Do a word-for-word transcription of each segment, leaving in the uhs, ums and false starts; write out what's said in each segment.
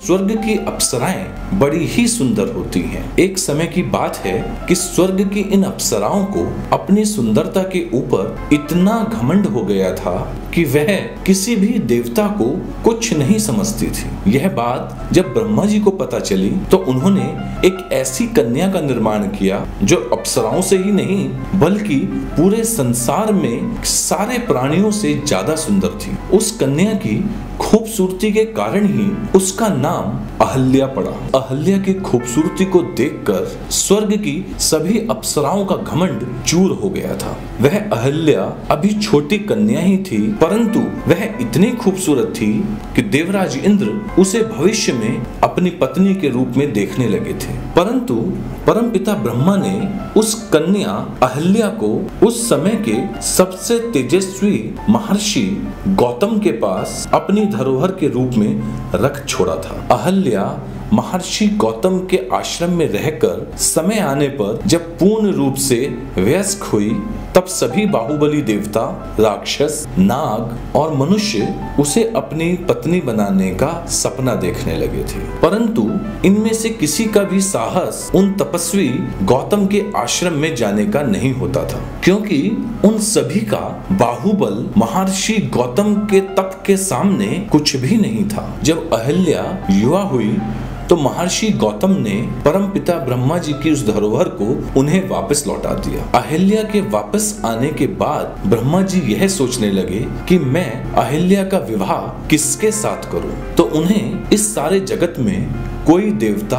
स्वर्ग की अप्सराएं बड़ी ही सुंदर होती हैं। एक समय की बात है कि स्वर्ग की इन अप्सराओं को अपनी सुंदरता के ऊपर इतना घमंड हो गया था कि वह किसी भी देवता को कुछ नहीं समझती थी। यह बात जब ब्रह्मा जी को पता चली तो उन्होंने एक ऐसी कन्या का निर्माण किया जो अप्सराओं से ही नहीं बल्कि पूरे संसार में सारे प्राणियों से ज्यादा सुंदर थी। उस कन्या की खूबसूरती के कारण ही उसका नाम अहल्या पड़ा। अहल्या की खूबसूरती को देखकर स्वर्ग की सभी अप्सराओं का घमंड चूर हो गया था। वह अहल्या अभी छोटी कन्या ही थी, परंतु वह इतनी खूबसूरत थी कि देवराज इंद्र उसे भविष्य में अपनी पत्नी के रूप में देखने लगे थे। परंतु परमपिता ब्रह्मा ने उस कन्या अहल्या को उस समय के सबसे तेजस्वी महर्षि गौतम के पास अपनी धरोहर के रूप में रख छोड़ा था। अहल्या महर्षि गौतम के आश्रम में रहकर समय आने पर जब पूर्ण रूप से वयस्क हुई तब सभी बाहुबली देवता, राक्षस, नाग और मनुष्य उसे अपनी पत्नी बनाने का सपना देखने लगे थे। परंतु इनमें से किसी का भी साहस उन तपस्वी गौतम के आश्रम में जाने का नहीं होता था, क्योंकि उन सभी का बाहुबल महर्षि गौतम के तप के सामने कुछ भी नहीं था। जब अहल्या युवा हुई तो महर्षि गौतम ने परमपिता ब्रह्मा जी की उस धरोहर को उन्हें वापस लौटा दिया। अहल्या के वापस आने के बाद ब्रह्मा जी यह सोचने लगे कि मैं अहल्या का विवाह किसके साथ करूं, तो उन्हें इस सारे जगत में कोई देवता,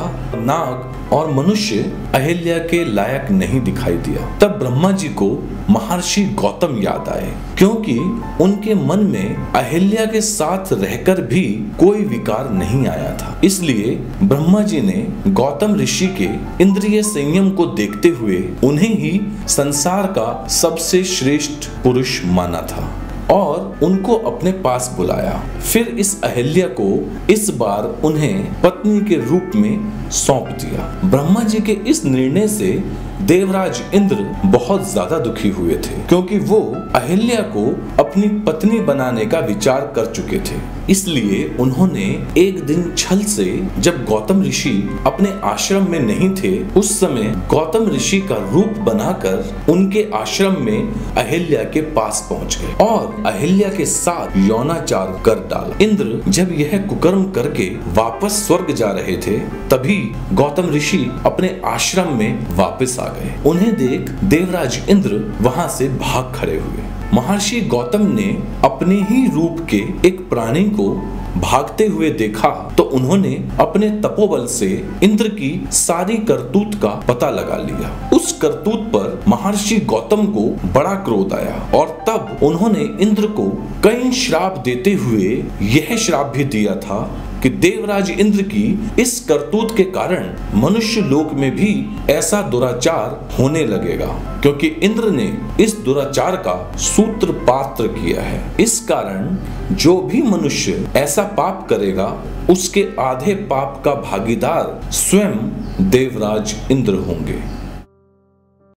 नाग और मनुष्य अहल्या के लायक नहीं दिखाई दिया। तब ब्रह्मा जी को महर्षि गौतम याद आए, क्योंकि उनके मन में अहल्या के साथ रहकर भी कोई विकार नहीं आया था। इसलिए ब्रह्मा जी ने गौतम ऋषि के इंद्रिय संयम को देखते हुए उन्हें ही संसार का सबसे श्रेष्ठ पुरुष माना था और उनको अपने पास बुलाया। फिर इस अहल्या को इस बार उन्हें पत्नी के रूप में सौंप दिया। ब्रह्मा जी के इस निर्णय से देवराज इंद्र बहुत ज्यादा दुखी हुए थे, क्योंकि वो अहल्या को अपनी पत्नी बनाने का विचार कर चुके थे। इसलिए उन्होंने एक दिन छल से, जब गौतम ऋषि अपने आश्रम में नहीं थे, उस समय गौतम ऋषि का रूप बनाकर उनके आश्रम में अहल्या के पास पहुंच गए और अहल्या के साथ यौनाचार कर डाला। इंद्र जब यह कुकर्म करके वापस स्वर्ग जा रहे थे, तभी गौतम ऋषि अपने आश्रम में वापस आ गए। उन्हें देख देवराज इंद्र वहां से भाग खड़े हुए। महर्षि गौतम ने अपने ही रूप के एक प्राणी को भागते हुए देखा तो उन्होंने अपने तपोबल से इंद्र की सारी करतूत का पता लगा लिया। उस करतूत पर महर्षि गौतम को बड़ा क्रोध आया और तब उन्होंने इंद्र को कई श्राप देते हुए यह श्राप भी दिया था कि देवराज इंद्र की इस करतूत के कारण मनुष्य लोक में भी ऐसा दुराचार होने लगेगा, क्योंकि इंद्र ने इस दुराचार का सूत्रपात किया है। इस कारण जो भी मनुष्य ऐसा पाप करेगा उसके आधे पाप का भागीदार स्वयं देवराज इंद्र होंगे।